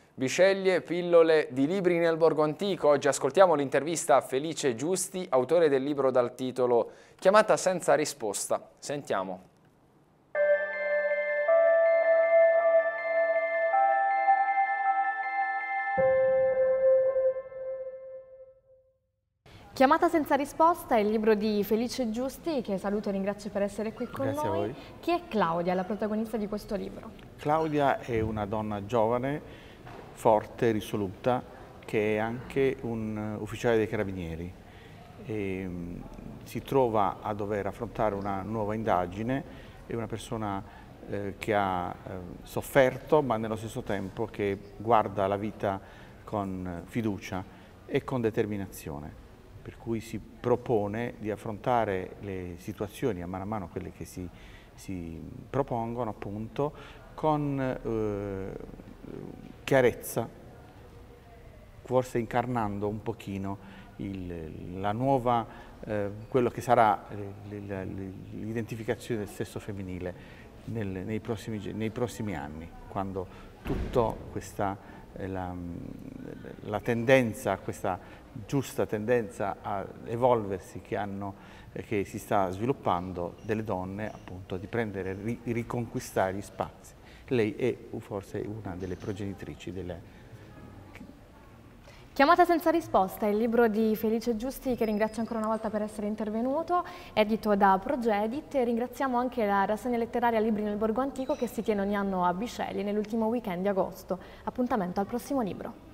Bisceglie, pillole di libri nel Borgo Antico. Oggi ascoltiamo l'intervista a Felice Giusti, autore del libro dal titolo Chiamata senza risposta. Sentiamo. Chiamata senza risposta è il libro di Felice Giusti, che saluto e ringrazio per essere qui con Grazie noi. a voi. Chi è Claudia, la protagonista di questo libro? Claudia è una donna giovane, forte, risoluta, che è anche un ufficiale dei carabinieri. Si trova a dover affrontare una nuova indagine, è una persona che ha sofferto, ma nello stesso tempo che guarda la vita con fiducia e con determinazione. Per cui si propone di affrontare le situazioni a mano quelle che si propongono, appunto, con chiarezza, forse incarnando un pochino la nuova, quello che sarà l'identificazione del sesso femminile nei prossimi anni, quando tutta questa la tendenza, questa giusta tendenza a evolversi che si sta sviluppando delle donne, appunto, di prendere, riconquistare gli spazi. Lei è forse una delle progenitrici delle... Chiamata senza risposta è il libro di Felice Giusti, che ringrazio ancora una volta per essere intervenuto, edito da Progedit, e ringraziamo anche la rassegna letteraria Libri nel Borgo Antico che si tiene ogni anno a Bisceglie nell'ultimo weekend di agosto. Appuntamento al prossimo libro.